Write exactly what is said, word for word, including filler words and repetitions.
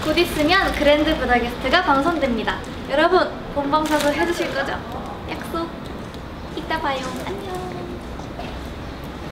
곧 있으면 그랜드 부다게스트가 방송됩니다. 여러분 본방사수 해주실 거죠? 약속. 이따 봐요. 안녕.